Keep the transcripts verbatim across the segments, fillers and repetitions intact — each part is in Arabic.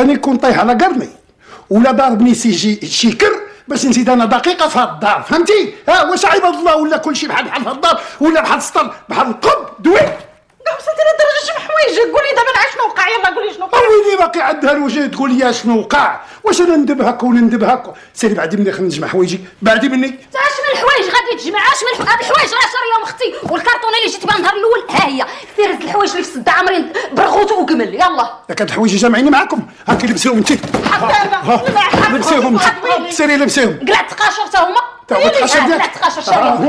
خليني نكون طايح على قرني ولا ضاربني سي شيكر باش نزيد انا دقيقه في هاد الدار، فهمتي؟ ها واش عباد الله ولا كلشي بحال بحال في هاد الدار ولا بحال السطر بحال القب دوي؟ وصلتي لدرجه شي حوايج، قولي دابا نعرف شنو وقع، يلا قولي شنو وقع. ويلي باقي عندها الوجه تقول لي شنو وقع؟ واش انا ندب هكا وندب هكا؟ سيري بعدي مني خلينا نجمع حوايجي، بعدي مني. اش من الحوايج غادي تجمع؟ اش من هاد الحوايج راه شاريهم اختي، والكرتونه اللي جيت بها النهار الاول ها هي، سير هز الحوايج اللي في السده عامرين برغوت وكمل يلا. ياك هاد الحوايج جامعين معاكم، هاكي لبسيهم انت. لبسيهم انت، سيري لبسيهم. قلعت تقاشر حتى هما. تقاشر ديالك. قلعت تقاشر شاريهم.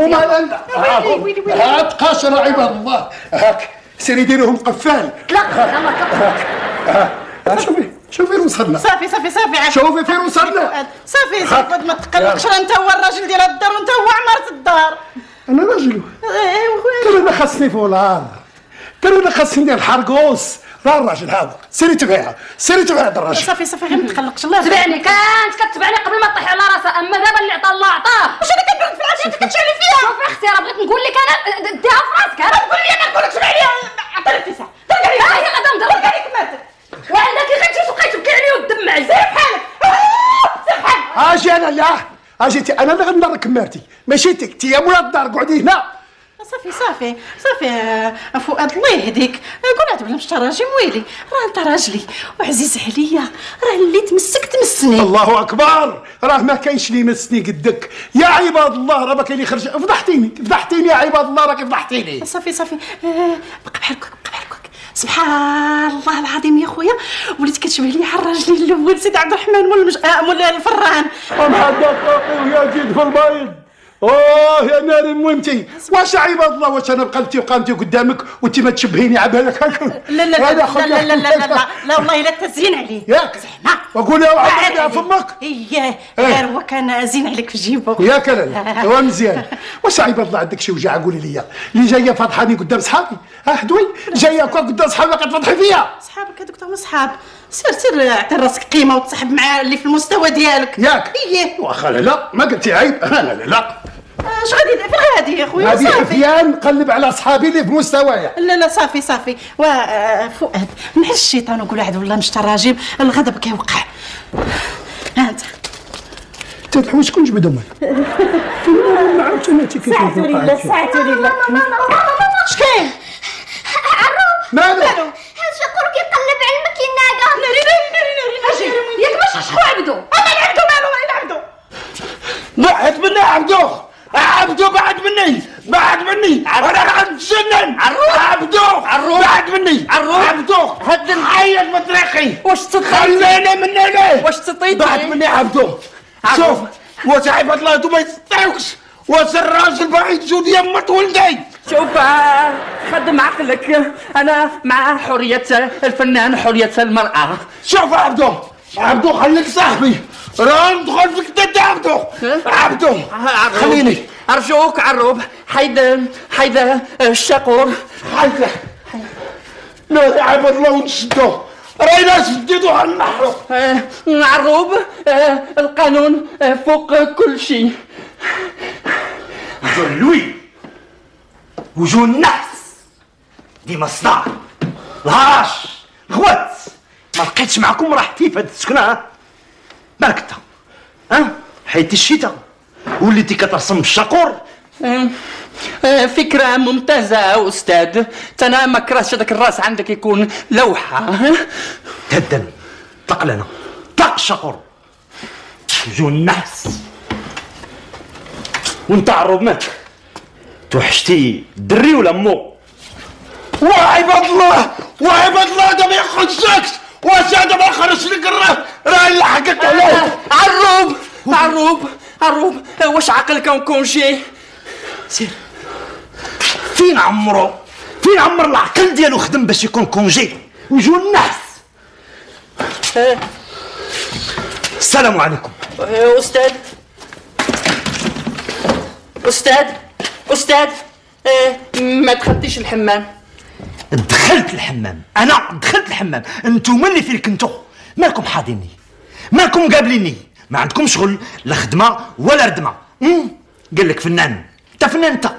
هما ها تقاشر عباد الله، هاك سيري ديروهم قفال. لا يلا ها شوفي شوفي وصلنا. صافي صافي صافي شوفي فين وصلنا. صافي صافي ما تقلقش، راه انت هو الراجل ديال الدار وانت هو عمارة الدار. انا راجل. ترى انا خاصني فولار، ترى انا خاصني ندير حرقوس. راه الراجل هذا سيري تبعيها، سيري تبع هذا الراجل. صافي صافي غير ما تقلقش. الله تبعني، كانت كتبعني قبل ما طيح على راسها، اما دابا اللي عطا الله عطاه. واش انا كنقعد في العشيه انت كتشعلي فيها؟ شوفي اختي راه بغيت نقول لك انا ديها في راسك، انا تقول لي انا نقول لك شبع عليها. عطيني اتساع ترجع لي. ها هي غادا نضرب ترجع لي كماتك وعندك غير تمشي تبقاي تبكي عليا وتدمع. سير بحالك سير بحالك. اجي انا لا اجيتي انا اللي غنضرك مرتي ماشي انت، انت يا مولا الدار قعدي هنا. صافي صافي صافي فؤاد الله يهديك، قول عاد بلا مشى راجل ويلي، راه انت راجلي وعزيز عليا، راه اللي تمسك تمسني. الله اكبر، راه ما كاينش اللي يمسني قدك يا عباد الله، راه ما كاين اللي يخرج. فضحتيني فضحتيني يا عباد الله، راك فضحتيني. صافي صافي آه بقى بحال هكاك بقى بحال هكاك. سبحان الله العظيم يا خويا، وليت كتشبه لي على الراجل الاول سيدي عبد الرحمن مول المج... آه مول الفران. ومحدد ويا جيد في البيض. اوه يا ناري مويمتي، واش عباد الله واش انا بقلتي وقامتي قدامك وانت ما تشبهيني عبالك هكا؟ لا لا لا لا لا لا لا لا لا والله لا تزين عليه ياك زعما وقول يا عباد فمك. اييه غير هو كان زين عليك في جيبه ياك لا هو مزيان. واش عباد الله عندك شي وجع قولي لي، اللي جايه فضحاني قدام صحابي؟ ها حدوي جايه هكا قدام صحابي كتفضحي فيا؟ صحابك هذوك تاهما صحاب، سير سير اعطي راسك قيمه وتصاحب مع اللي في المستوى ديالك. ياك اييه واخا لا ما قلتي عيب. انا لا لا اش غادي فين غادي يا خويا؟ غادي حفيان نقلب على صحابي اللي في مستوايا. لا لا صافي صافي وفؤاد نحل الشيطان وقول عاد والله مشى الراجل الغضب كيوقع. ها انت انت الحوايج شكون جبدهم؟ ما عرفتش انا انت كيف ساعتو لله ساعتو لله. اش كاين؟ عروب مالو؟ هاد شكور كيقلب على الماكينه. ناري ناري ناري ناري اجي ياك باش تشكو عبدو. انا نعبدو مالو انا نعبدو. بعد مني عبدو عبدو بعد مني بعد مني انا غنتجنن. عبدو بعد مني عبدو هاد الحيط مطريقي. واش تطيط؟ خليني من هنا. واش تطيط؟ بعد مني عبدو. شوف واش عباد الله انتو ما يستطيعوش، واش الراجل باغي تجود يمة ولدي. شوف خدم عقلك، انا مع حرية الفنان حرية المرأة. شوف عبدو عبدو خليك صاحبي، راه ندخل فيك انت عبدو. عبدو خليني ارجوك عروب حيد حيد الشاقور. حيد لا يا عباد الله ونشدو، راينا شديتو غنحرو. آه عروب آه القانون آه فوق كل شيء. وجو اللوي وجو النحس ديما الصداع الهراش الغوات. ما لقيتش معكم راحتي في هاد السكنه. مالك انت ها حيدتي الشتاء وليتي كترسم بالشاقور. آه آه فكرة ممتازة أستاذ، أنا ما كرهتش هذاك الراس عندك يكون لوحة. تهدن طق لنا طق الشاقور وجو النحس. وانت عروب مالك توحشتي دري ولا مو؟ وعباد الله وعباد الله هذا ما يخرجكش، واش هذا ما يخرجش لك راه اللي حكيت عليه. عروب عروب عروب واش عقلك كونجي؟ سير فين عمرو فين عمر العقل ديالو خدم باش يكون كونجي وجو النحس. السلام عليكم. أستاذ أستاذ أستاذ آه ما دخلتيش الحمام. دخلت الحمام، انا دخلت الحمام. انتوما اللي فين كنتو مالكم حاضيني، مالكم قابليني، ما عندكم شغل لا خدمه ولا ردمه. قال لك فنان، انت فنان انت.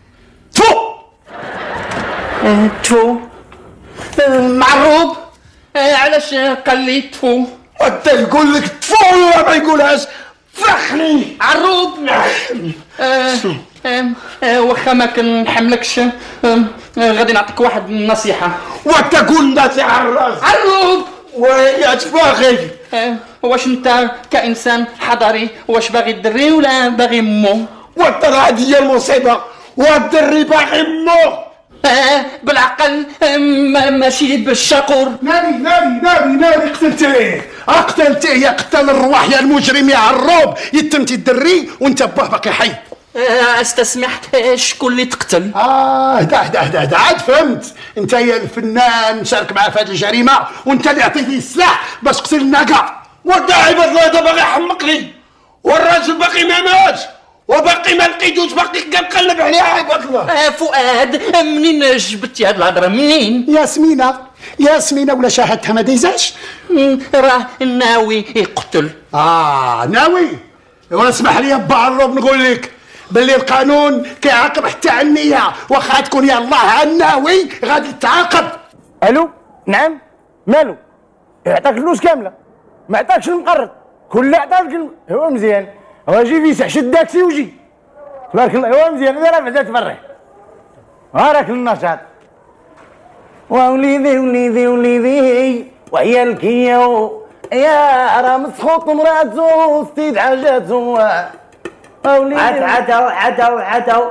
تفو آه تفو آه معروب آه علاش قال لي تفو؟ وانت يقول لك تفو ولا ما يقولهاش؟ فخني عروب. نعم. آه آه آه واخا ما كنحملكش آه آه غادي نعطيك واحد النصيحه. وتقول الناس على الراس عروب. ويا باغي؟ آه واش انت كانسان حضري واش باغي الدري ولا باغي مو؟ وانت هذه هي المصيبه، والدري باغي مو. آه بالعقل آه ماشي بالشقور. ناري ناري ناري ناري قتلتيه قتلتيه يا قتال الرواح يا المجرم يا عروب، يتمتي الدري وانت باه باقي حي. آه استسمحت شكون اللي تقتل؟ اه هدا هدا هدا هدا عاد فهمت، انت يا الفنان شارك معاه في هذه الجريمه وانت اللي عطيتيه السلاح باش تقتل الناقه. وداعي بطل هذا باغي يحمقني، والراجل باقي ما ماتش وباقي ما لقيتوش، باقي كنقلب عليه عيبة الله. آه فؤاد منين جبتي هاد الهضره منين؟ ياسمينه ياسمينه ولا شاهدتها ما دايزاش؟ راه ناوي يقتل. اه ناوي. واسمح لي با عروب نقول لك باللي القانون كيعاقب حتى على النيه، واخا تكون يا الله الناوي غادي تعاقب. الو نعم مالو؟ يعطاك الفلوس كامله ما عطاكش المقرض كله عطاك الم... هو مزيان هو جي فيسع شد داكسي وجي تبارك الله. هو مزيان هذا راه بعدا تفرح هاراك النشاط. ووليدي وليدي وليدي وعيالك يا يا راه مسخوط مراتو ستيد حاجاتو. وليدي عدو عدو عدو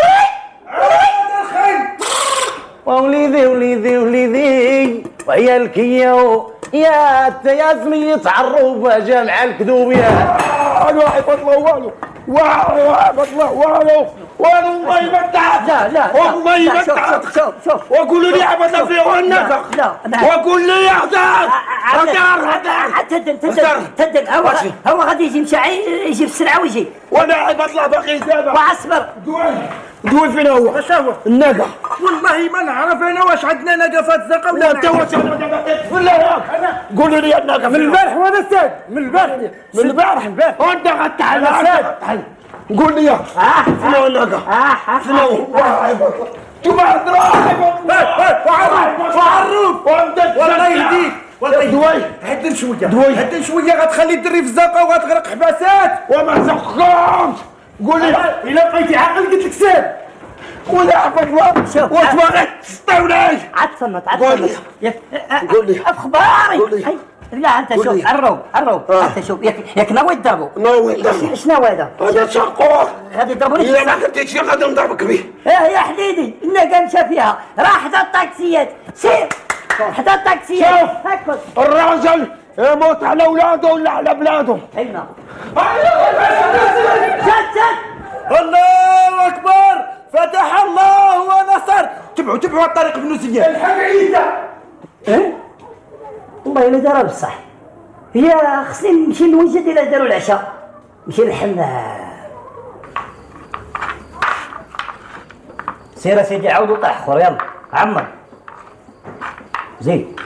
ووليدي وليدي وليدي وعيالك يا يا انت يا سمية عروب جا مع الكذوب يا والو عيبة الله والو والو عيبة الله والو والو والله ما تعب. لا لا والله ما شوف تعب. شوف شوف شوف وقولوا لي عيبة الله فيه والنفخ. لا وقول لي يا هدار هدار هدار تدن تدن تدن هو هو غادي يجي مشى يجي في السرعه ويجي وانا عيبة الله باقي دابا. واصبر دوي دوي فين هو؟ واش هو؟ الناقة. والله ما نعرف انا واش عندنا ناقه فات الزقه لا انت واش ولا ياك؟ قولوا لي الناقة من البارح وانا استاذ من البارح من البارح البارح وانت غتحل قول لي شنو الناقة؟ شنو؟ تبع وعروف والله يهديك والله دوي هدن شويه دوي هدن شويه غتخلي الدري في الزنقه وغتغرق حباسات وما زقامش. قول لي الا بقيتي عاقل قلت لك سال قول لي عفوا الله واش باغي تسطيوني؟ عاد تصنت عاد قول لي قول لي اخباري قول لي. لا انت شوف عروب عروب انت شوف ياك ياك ناوي تضربوا ناوي شنو هذا؟ هذا شقوق غادي يضربوني الا ما درتيش فيه غادي نضربك به. اه يا حديدي الناقه مشى فيها راه حدا الطاكسيات سير حدا الطاكسيات شوف هكا الراجل يموت على اولاده ولا على بلاده. هينا جد جد الله اكبر فتح الله ونصر. تبعوا تبعوا الطريق بن زياد الحق عيسى. ايه والله الا دارها بصح. هي خصني نمشي نوجد الى داروا العشاء نمشي للحمام. سير سيدي عاود وطرح اخر يلا عمر زيد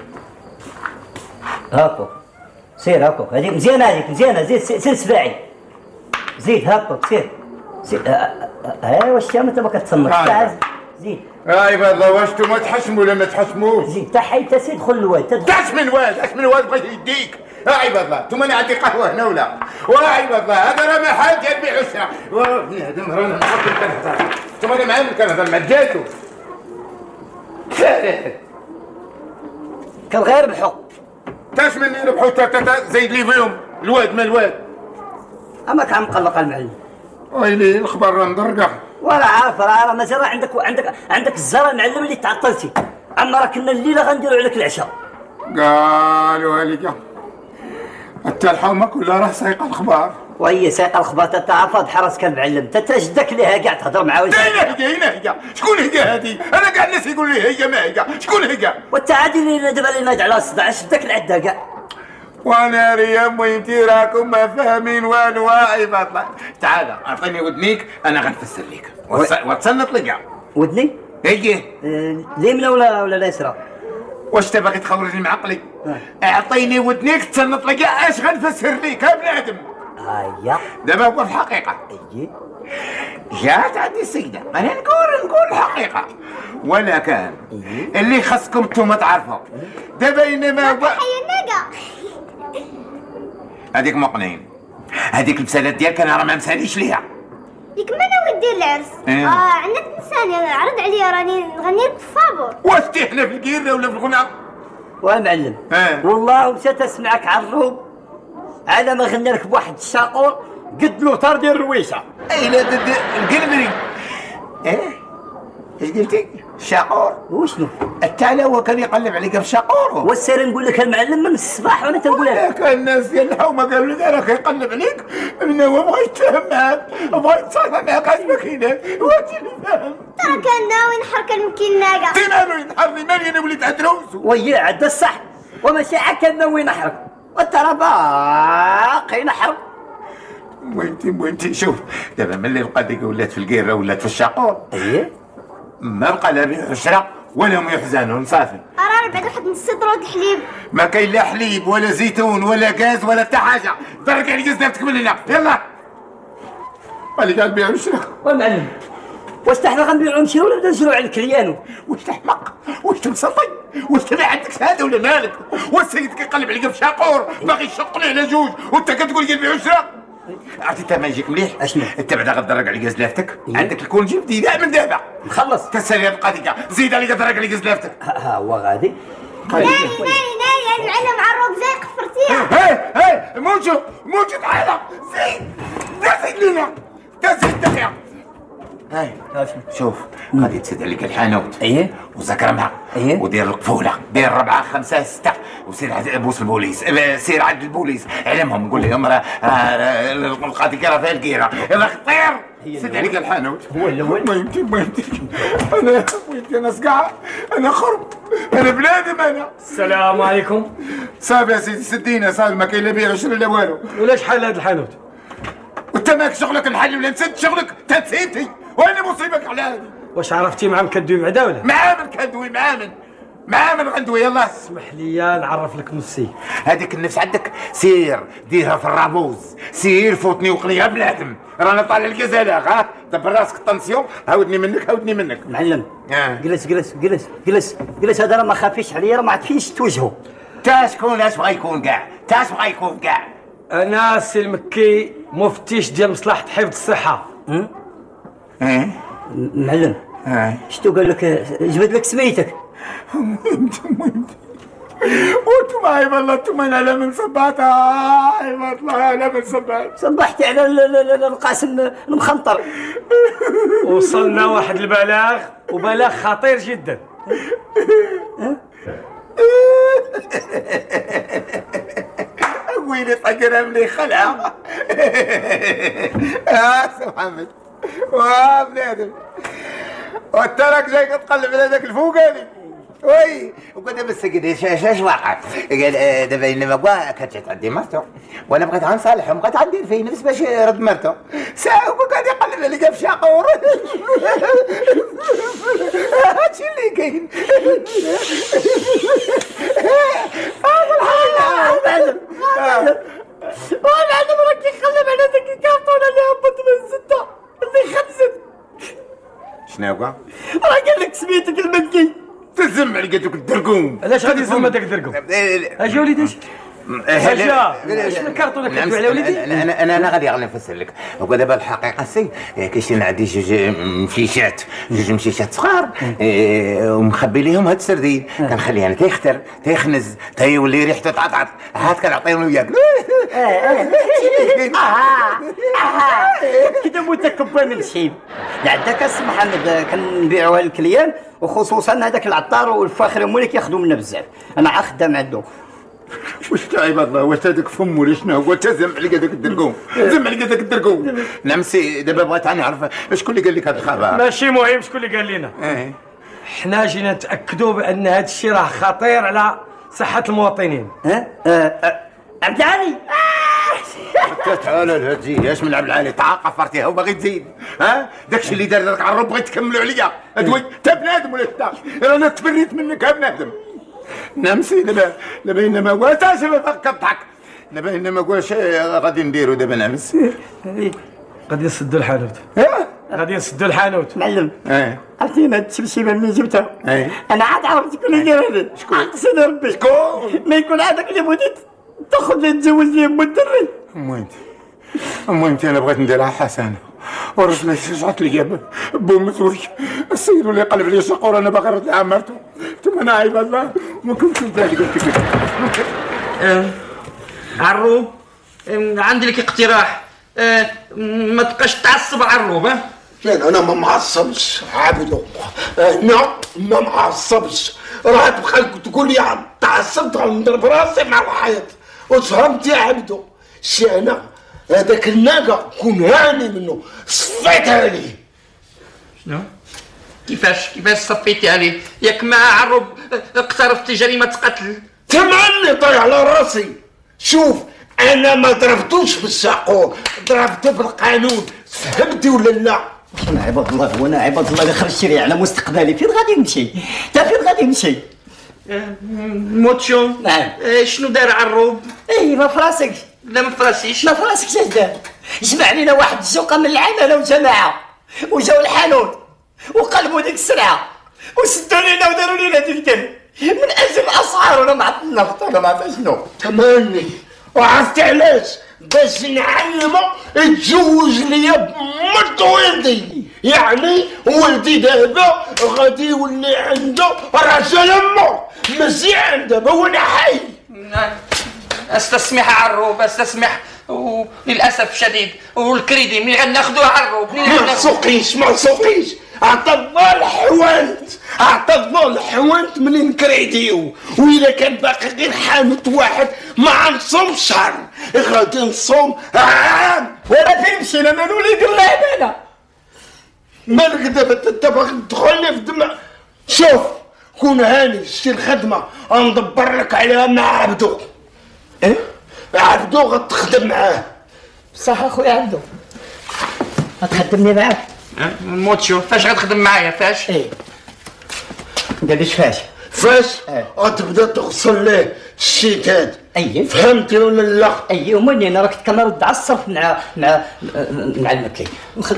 هاكو سير هاكو هذيك مزيانه هذيك مزيانه زيد سير سباعي زيد هاكو سير سير ها واش ما انت ما كتصنت زيد. اي والله واش انتم تحشموا ولا ما تحشموش؟ زيد تحي انت سيد دخل الواد تدخل. اش من واد اش من واد بغيت يديك. اي والله انتم انا عندي قهوه هنا ولا؟ واي والله هذا راه محل ديال بيع والشراء. هذا مهران نعرف كنهضر انتم انا معاهم كنهضر مع ديالكم. كان غير ربحوا تاش مني ربحوا تا زيد لي فيهم الواد ما الواد. اما كان مقلق المعلم. ويلي الخبر راه مدرقع. ولا عارف راه مازال عندك عندك عندك الزرع المعلم اللي تعطلتي. اما راه كنا الليله غنديروا عليك العشاء. قالوا هاليك حتى الحومه كلها راه سايقه الخبار. وهي سايقه الخبار تتعفض حرس المعلم انت جدك ليها كاع تهضر معاه. هنا هي هنا هي شكون هي هذه؟ انا كاع الناس يقول لي هي ما هي شكون هي؟ وانت عادي اللي دابا اللي نايض على الصداع شدك العده كاع. وانا يا ميمتي راكم ما فاهمين والو. واعي باطله تعال اعطيني ودنيك انا غنفسر لك وتصنت لي كاع. ودني؟ هي اه اليمنى ولا ولا اليسرى؟ واش انت باغي تخرجني من عقلي؟ اعطيني ودنيك تصنت لي كاع اش غنفسر ليك يا بنادم. هيا دابا هو في الحقيقه اي جات عندي السيده انا نقول نقول الحقيقه وانا كان اللي خاصكم انتم تعرفوا دابا انما هو هذيك مقنعين هذيك المسالات ديالك انا راه ما مساليش ليها. ياك ما ناوي دير العرس؟ إيه؟ اه عندك انسان عرض عليا راني نغني لك في الفابور. واش تحنا في الكيره ولا في الغنى؟ ومعلم إيه؟ والله مشات اسمعك عالروب على ما غنى لك بواحد الشاقور قد له طار ديال الرويشه. اي لا القلبري ايه اش قلتي؟ الشاقور وشنو؟ التالي هو كان يقلب عليك في الشاقور والسير نقول لك المعلم من الصباح وانا تنقولها لك. كان الناس ديال الحومه قالوا لي راه كيقلب عليك من هو بغى يتفاهم معاك بغى يتصافى معاك اش ما كايناش واش اللي فاهم؟ ترى كان ناوي نحرك المكين ناقه. انت مالو ينحرني مالي انا وليت عدروس. ويا عاد الصح وماشي عاد كان ناوي نحرق وترى باقي نحرق. وانتي وانتي شوف دابا ملي القضيه ولات في الكيره ولات في الشاقور ايه ما بقى لا بيع عشره ولا هم يحزنون صافي. راه بعد واحد نص طرود الحليب. ما كاين لا حليب ولا زيتون ولا غاز ولا حتى حاجه درك على جزدتك من هنا يلا اللي قاعد بيع عشره. ومعلم واش حنا غنبيعو نمشيو ولا نبدا نشرو على الكريانو؟ واش تحمق واش تمسطي واش تبع عندك شهاده ولا مالك؟ والسيد كيقلب عليك في شاقور باغي يشق ليه على جوج وانت كتقول لي نبيع عشره. عرفتي انت ما يجيك مليح؟ اشنو؟ انت بعدا غدرك على كازلافتك عندك الكونجي بدينا من دابا نخلص تسالي القضيه زيد اللي غدرك على كازلافتك. ها هو غادي ناي ناي ناي المعلم عروق زي قفرتيه. هاي هاي موجو موجو تعالى زيد زيد لنا زيد دقيقه. هاي شوف غادي تسد عليك الحانوت ايه وزكرمها ايه ودير القفوله دير ربعه خمسه سته وسير عند بوس البوليس سير عند البوليس علمهم قول لهم راه القضيه راه فيها الكيره يلا طير سد عليك الحانوت. هو الاول ما يمكن ما يمكن انا ويلتي انا سقع انا خرب انا بنادم انا. السلام عليكم. صافي يا سيدي سدينا صافي ما كاين لا بيع عشره لا والو. ولاش حال هذا الحانوت؟ وانت ماك شغلك نحل ولا نسد شغلك تنسيتي وانا مصيبك على هذه. واش عرفتي معهم كدوي مع دوله؟ معامل كندوي معامل معامل غندوي يلا. اسمح لي نعرف لك نفسي. هذيك النفس عندك سير ديرها في الرابوز سير فوتني وقنيها بنادم رانا طالع الكزاله ها دبر راسك الطنسيون عاودني منك عاودني منك. معلم آه. جلس جلس جلس جلس جلس هذا راه ما خافيش عليا راه ما عرفتيش توجهو. تا شكون اش بغا يكون كاع تا اش بغا يكون كاع. انا سي المكي مفتش ديال مصلحه حفظ الصحه. ايه معلم اه شتو قال لك جبد لك سميتك؟ وانتم عيب الله انتم انا لا من صباط عيب الله لا من صباط. صبحتي على ال- ال- ال- القاسم المخنطر. وصلنا واحد البلاغ وبلاغ خطير جدا. ويلي طقنا ملي خلع. اه سي محمد واه بنادم وانت راك جاي تقلب على ذاك الفوقاني وي وقد بس كده اش اش واقع قال آه، دابا انما كوا كانت تعدي مرته وانا بغيت غنصالحهم بقيت غندير فيه نفس باش يرد مرته ساعه وقعد يقلب عليا في شاقور. هادشي اللي كاين. هذا الحال معلم معلم راك يخلب على ذاك الكرتونه اللي هبط من السته اللي خبزت. شنو هو؟ راه قال لك سميتك المكي. تزم على قدك الدرقوم. علاش غادي يزم هذاك الدرقم؟ اجي وليدي اش؟ اجا شنو الكرتونه كتبيع على وليدي؟ انا انا انا غادي غادي نفسر لك. هو دابا الحقيقه سي كاين عندي جوج مشيشات جوج مشيشات صغار إيه، ومخبي ليهم هاد السردين كنخليه انا تيختر تيخنز تيولي ريحته تعطعط عاد كنعطيهم وياك. كده متكبر من الشيب. عندك اسم محمد كنبيعوها للكليان وخصوصا هذاك العطار والفاخر مولي كياخذوا منا بزاف. انا خدام عنده. واش عباد الله واش هذاك فم ولا شنو هو؟ انت زم عليك هذاك الدرقوم زم عليك هذاك الدرقوم. نعم سي دابا بغيت نعرف شكون اللي قال لك هذا الخبر؟ ماشي مهم شكون اللي قال لنا. ايه حنا جينا نتاكدوا بان هذا الشيء راه خطير على صحه المواطنين. ها عبد العالي تعال لهادي اش من عبد العالي تعاقب فرتيها وباغي تزيد ها داكشي اللي دار لك عرب بغيت تكملوا عليا ادوي انت بنادم ولا انت انا تبريت منك يا بنادم. نعم سي دابا دابا انما هو تا سبب كضحك دابا هنا ما قولش غادي نديرو دابا نعمس. غادي نسدو الحانوت. غادي نسدو الحانوت. معلم. اه عرفتينا هاد التمشيمه ملي جبتها. اه انا عاد عرفت شكون اللي دار هذا. شكون؟ عقسني ربي. شكون؟ ما يكون هذاك اللي بغيتي تاخذ لي تزوج لي ام الدري. المهم المهم انا بغيت نديرها حسنه والرجل رجعت لي بو مزوج السيد اللي قلب لي شقور انا باغي نرد لها مرته ثم انا عيب الله ما كنتش ذلك قلت لك. عروب عندي لك اقتراح. أه ما تبقاش تعصب عروب. ها لا انا ما معصبش عبدو، انا ما معصبش. راح تبقى تقول لي تعصبت نضرب راسي مع الحيط وتفهمت يا عبدو. شي انا هذاك الناقه كون هاني منه صفيتها لي. شنو؟ كيفاش كيفاش صفيتي عليه؟ ياك مع عروب اقترفت جريمه قتل. تمني طيح على راسي. شوف انا ما ضربتوش بالشاقور، ضربته بالقانون. فهمتي ولا لا؟ انا عباد الله وانا عباد الله اللي خرجتي لي على مستقبلي. فين غادي نمشي؟ تا فين غادي نمشي؟ موتشو. نعم. اه شنو دار عروب؟ اي ما في راسك. لا ما فراسيش. ما في راسك اش دار؟ جمع لينا واحد الزوقه من العماله وجماعه وجاو الحانوت وقلبوا ديك السرعه وسدوا لينا وداروا لينا ديك الدم من اجل الاسعار. ولا ما عرفت النفط ولا ما عرفت شنو. تمني وعرفتي علاش؟ باش نعلمه يتزوج ليا بمرت ولدي. يعني ولدي دابا غادي يولي عنده راجل امه مزيان دابا وانا حي. استسمح عروب استسمح وللاسف الشديد والكريدي ملي غناخذوه عروب. ما تسوقيش ما تسوقيش. عطفنا الحوانت عطفنا الحوانت منين كريديو. واذا كان باقي غير حانوت واحد ما نصوم شهر غادي نصوم عام. ولا فين مشينا ما نولي الله هذانا. مالك دابا انت باغي تدخلني في دم. شوف كون هاني شتي الخدمه غندبر لك عليها مع عبدو. ايه عبدو غتخدم معاه. صح اخويا عبدو غتخدمني معاك. موتشو فاش غتخدم معايا فاش؟ ايه قاليش فاش؟ فاش؟ غتبدا تغسل ليه الشيتات. اييه فهمتي ولا لا؟ اييه ومني انا راك كنرد على الصرف مع مع مع المكي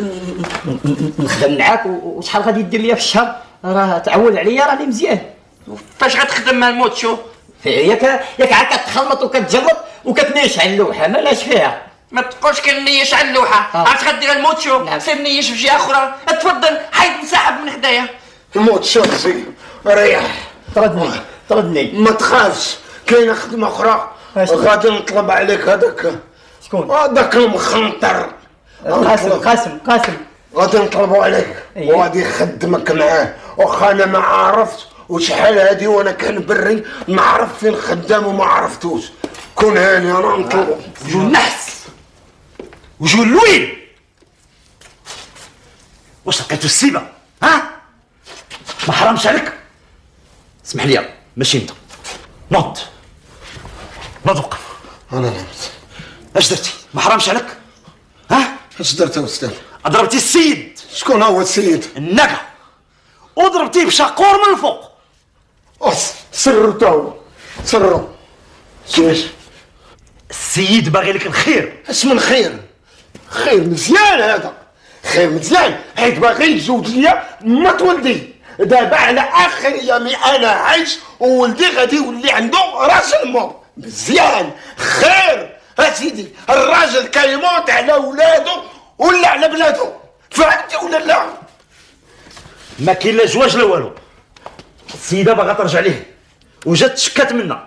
نخدم معاك. وشحال غادي دير ليا في الشهر؟ راه تعول عليا راني مزيان. فاش غتخدم مع الموتشو؟ ياك ياك عاد كتخلط وكتجرب وكتنيش على اللوحه مالاش فيها. ما تبقاش كنيش على اللوحه. عرفت غدير الموتشو؟ نعم. سير نيش في جهه اخرى. تفضل حيد انسحب من هدايا. الموتشو سي ريح. طردني طردني. ما تخافش كاينه خدمه اخرى غادي نطلب عليك. هذاك شكون؟ هذاك المخنطر قاسم قاسم قاسم غادي نطلبوا عليك. أيه. وغادي يخدمك معاه. واخا انا ما عرفت وشحال هادي وانا كان بري ما عرفت فين خدام وما عرفتوش. كون هاني انا نطلبو. وجو النحس وجو اللويل. واش لقيتو السيبه؟ ها؟ ما حرامش عليك؟ اسمح لي ماشي انت. نوض نوض وقف. انا نمت. اش درتي؟ ما حرامش عليك؟ ها؟ اش درت يا استاذ؟ ضربتي السيد. شكون هو السيد؟ النقا وضربتيه بشاقور من الفوق. أص سرو تو سرو. كيفاش؟ السيد باغي لك الخير. اش من خير؟ خير مزيان هذا. خير مزيان حيت باغي يتزوج ليا مرت ولدي. دابا على اخر يومي انا عايش وولدي غادي يولي عنده راجل مو مزيان. خير اسيدي الراجل كيموت على ولادو ولا على بلادو. فهمتي ولا لا؟ ما كاين لا زواج لا والو. السيده باغا ترجع ليه وجات تشكات منا.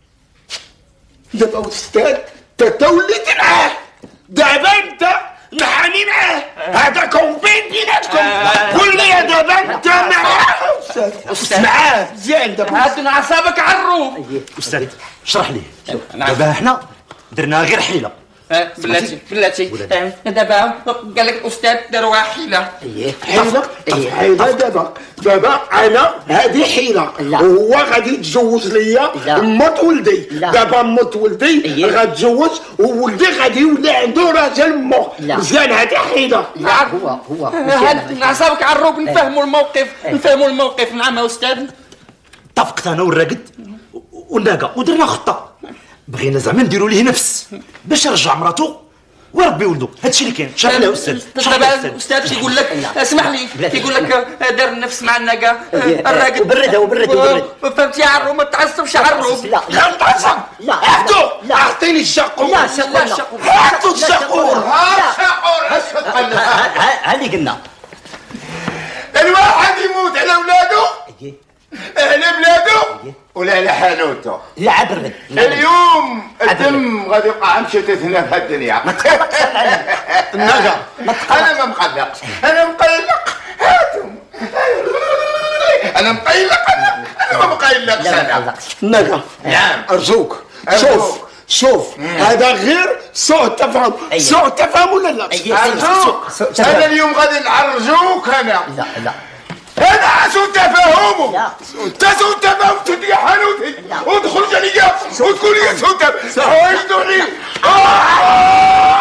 دابا استاذ انت وليتي معاه. دابا انت نحاني معاه. هذا كومبين بيناتكم. قول لي دابا انت معاه استاذ. معاه مزيان دابا. هاد اعصابك عروب. استاذ اشرح لي. دابا حنا درنا غير حيله. بلاتي بلاتي دابا قال لك الاستاذ داروا حيله. حيله؟ حيله دابا دابا انا هذه حيله. وهو غادي يتزوج ليا مت ولدي. دابا مت ولدي غتزوج وولدي غادي يولي عنده راجل مو مزيان. هذه حيله. لا هو هو هاد اعصابك عروب. نفهموا الموقف نفهموا الموقف. نعم يا استاذ. اتفقت انا والراقد والناقه ودرنا خطه. بغينا زعما نديروا ليه نفس باش يرجع مراتو وربي ولدو. هادشي اللي كاين. شرح ليه استاذ. دابا الاستاذ تيقول لك اسمح لي تيقول لك دار النفس مع الناقه الراقد وبردها وبرد وبرد فهمتي يا عرو ما تعصبش يا عرو. لا لا تعصب. لا عبدو اعطيني الشقور. لا شقور هاتوا الشقور. ها شقور اسكت قلنا. هذه قلنا الواحد يموت على اولاده على بلاده ولا على حانوته. لا عبرد اليوم الدم غادي يوقع مشتتنا في الدنيا. الناقه انا ما مقلقش انا مقلق. هاتم انا مقلق انا انا ما مقلقش انا. الناقه نعم ارجوك شوف شوف هذا غير سوء تفاهم. سوء تفاهم ولا لا؟ ارجوك انا اليوم غادي نعرجوك انا. لا لا هذا سوء تفاهم. انت سوء تفاهم تدي حانوتي وتخرج ليا وتقول لي سوء تفاهم. ويدوني